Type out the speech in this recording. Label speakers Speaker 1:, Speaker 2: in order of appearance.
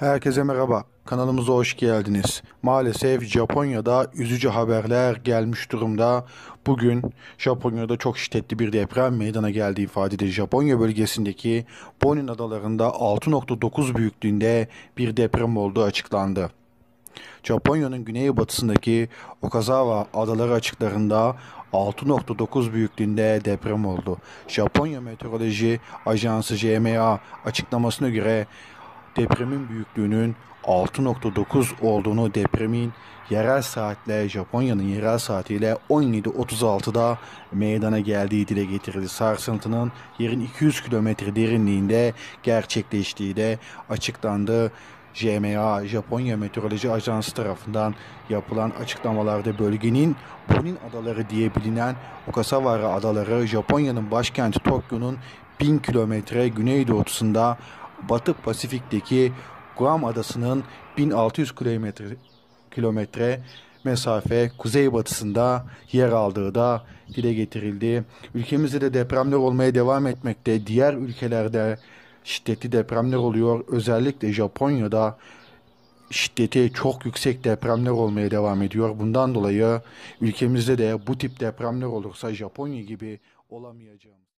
Speaker 1: Herkese merhaba. Kanalımıza hoş geldiniz. Maalesef Japonya'da üzücü haberler gelmiş durumda. Bugün Japonya'da çok şiddetli bir deprem meydana geldiği ifade edilir. Japonya bölgesindeki Bonin adalarında 6,9 büyüklüğünde bir deprem olduğu açıklandı. Japonya'nın güneybatısındaki Okazawa adaları açıklarında 6,9 büyüklüğünde deprem oldu. Japonya Meteoroloji Ajansı JMA açıklamasına göre depremin büyüklüğünün 6,9 olduğunu, depremin yerel saatle Japonya'nın yerel saatiyle 17.36'da meydana geldiği dile getirildi. Sarsıntının yerin 200 kilometre derinliğinde gerçekleştiği de açıklandı. JMA, Japonya Meteoroloji Ajansı tarafından yapılan açıklamalarda bölgenin Bonin Adaları diye bilinen Ogasawara Adaları, Japonya'nın başkenti Tokyo'nun 1000 kilometre güneydoğusunda, Batı Pasifik'teki Guam Adası'nın 1600 kilometre mesafe kuzeybatısında yer aldığı da dile getirildi. Ülkemizde de depremler olmaya devam etmekte. Diğer ülkelerde şiddetli depremler oluyor. Özellikle Japonya'da şiddeti çok yüksek depremler olmaya devam ediyor. Bundan dolayı ülkemizde de bu tip depremler olursa Japonya gibi olamayacağımız